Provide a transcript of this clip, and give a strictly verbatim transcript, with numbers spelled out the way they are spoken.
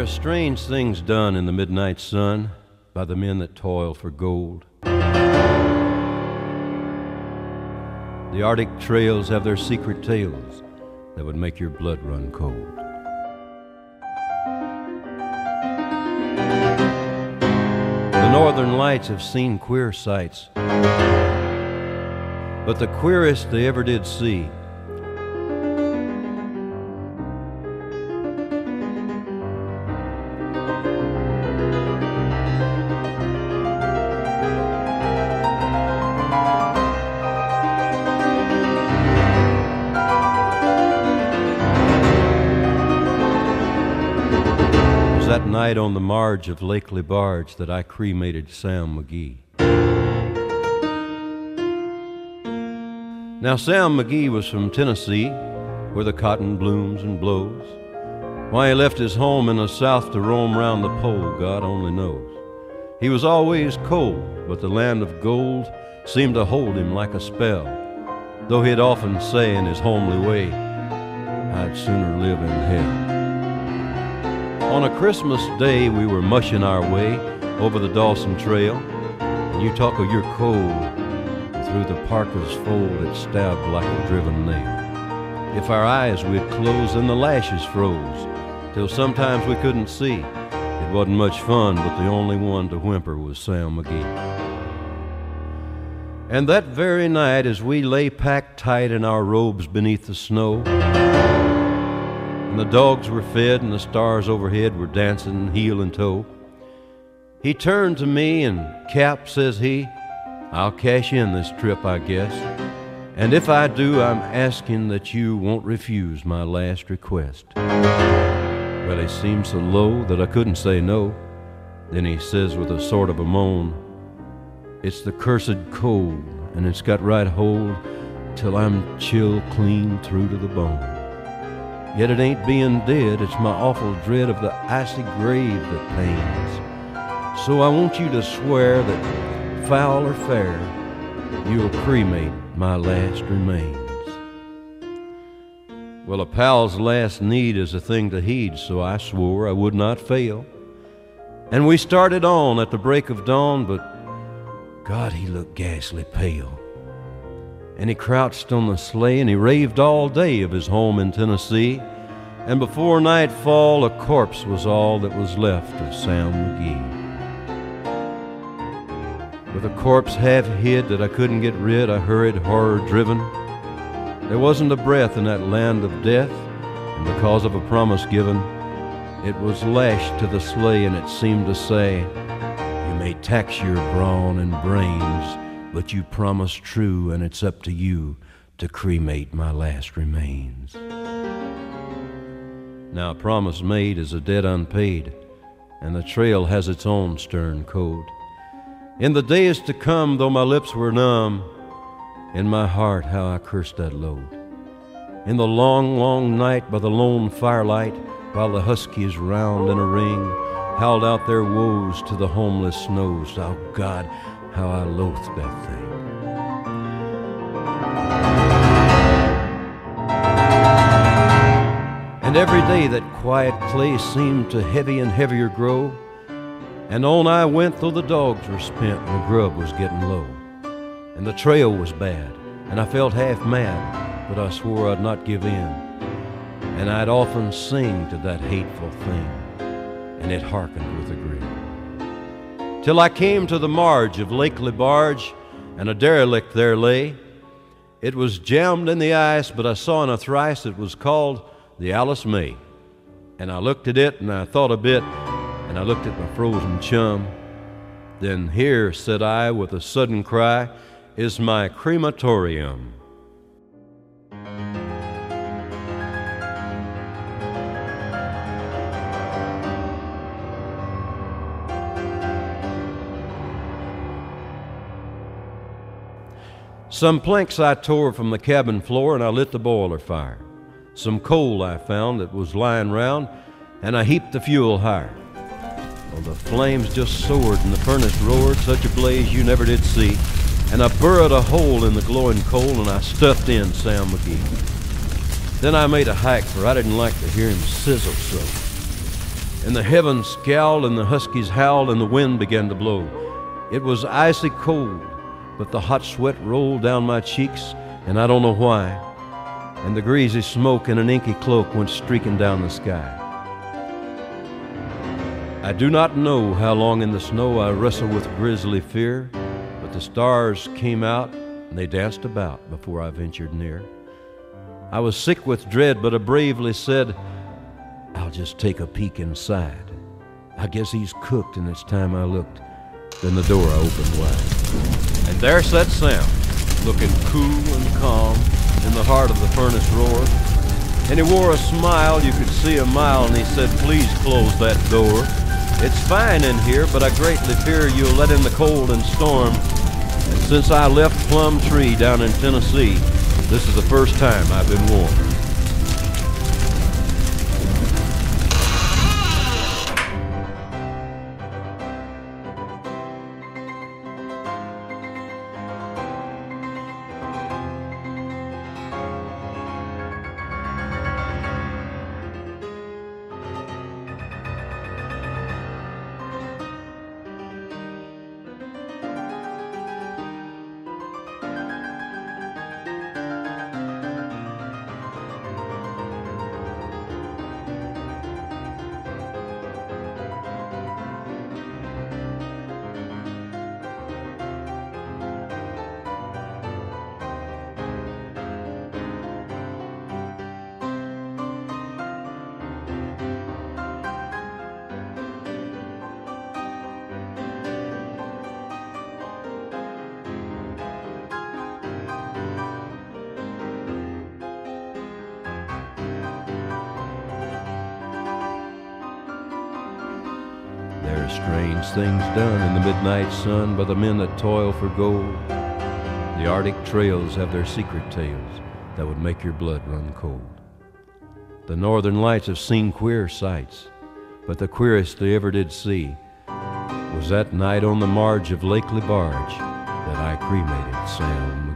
are strange things done in the midnight sun by the men that toil for gold. The Arctic trails have their secret tales that would make your blood run cold. The northern lights have seen queer sights, but the queerest they ever did see that night on the marge of Lake Lebarge that I cremated Sam McGee. Now Sam McGee was from Tennessee, where the cotton blooms and blows. Why he left his home in the South to roam round the pole, God only knows. He was always cold, but the land of gold seemed to hold him like a spell, though he'd often say in his homely way, I'd sooner live in hell. On a Christmas day, we were mushing our way over the Dawson Trail, and you talk of your cold through the parka's fold that stabbed like a driven nail. If our eyes we'd close, then the lashes froze, till sometimes we couldn't see. It wasn't much fun, but the only one to whimper was Sam McGee. And that very night, as we lay packed tight in our robes beneath the snow, and the dogs were fed and the stars overhead were dancing heel and toe, he turned to me and, Cap, says he, I'll cash in this trip, I guess, and if I do, I'm asking that you won't refuse my last request. Well, he seemed so low that I couldn't say no. Then he says with a sort of a moan, it's the cursed cold, and it's got right hold till I'm chill clean through to the bone. Yet it ain't being dead, it's my awful dread of the icy grave that pains. So I want you to swear that, foul or fair, you'll cremate my last remains. Well, a pal's last need is a thing to heed, so I swore I would not fail. And we started on at the break of dawn, but God, he looked ghastly pale. And he crouched on the sleigh and he raved all day of his home in Tennessee. And before nightfall, a corpse was all that was left of Sam McGee. With a corpse half hid that I couldn't get rid, I hurried horror-driven. There wasn't a breath in that land of death, and because of a promise given, it was lashed to the sleigh and it seemed to say, you may tax your brawn and brains, but you promised true, and it's up to you to cremate my last remains. Now a promise made is a debt unpaid, and the trail has its own stern code. In the days to come, though my lips were numb, in my heart how I cursed that load. In the long, long night by the lone firelight, while the huskies round in a ring howled out their woes to the homeless snows, oh God, how I loathed that thing. And every day that quiet clay seemed to heavy and heavier grow, and on I went though the dogs were spent and the grub was getting low. And the trail was bad, and I felt half mad, but I swore I'd not give in. And I'd often sing to that hateful thing, and it hearkened with a grin. Till I came to the marge of Lake Lebarge, and a derelict there lay. It was jammed in the ice, but I saw in a thrice it was called the Alice May. And I looked at it, and I thought a bit, and I looked at my frozen chum. Then here, said I with a sudden cry, is my crematorium. Some planks I tore from the cabin floor, and I lit the boiler fire. Some coal I found that was lying round, and I heaped the fuel higher. Well, the flames just soared, and the furnace roared, such a blaze you never did see. And I burrowed a hole in the glowing coal, and I stuffed in Sam McGee. Then I made a hike, for I didn't like to hear him sizzle so. And the heavens scowled, and the huskies howled, and the wind began to blow. It was icy cold, but the hot sweat rolled down my cheeks, and I don't know why. And the greasy smoke in an inky cloak went streaking down the sky. I do not know how long in the snow I wrestled with grisly fear, but the stars came out, and they danced about before I ventured near. I was sick with dread, but I bravely said, I'll just take a peek inside. I guess he's cooked, and it's time I looked. Then the door I opened wide. And there sat Sam, looking cool and calm in the heart of the furnace roar. And he wore a smile you could see a mile, and he said, please close that door. It's fine in here, but I greatly fear you'll let in the cold and storm. And since I left Plum Tree down in Tennessee, this is the first time I've been warm. There are strange things done in the midnight sun by the men that toil for gold. The Arctic trails have their secret tales that would make your blood run cold. The northern lights have seen queer sights, but the queerest they ever did see was that night on the marge of Lake Lebarge that I cremated Sam McGee.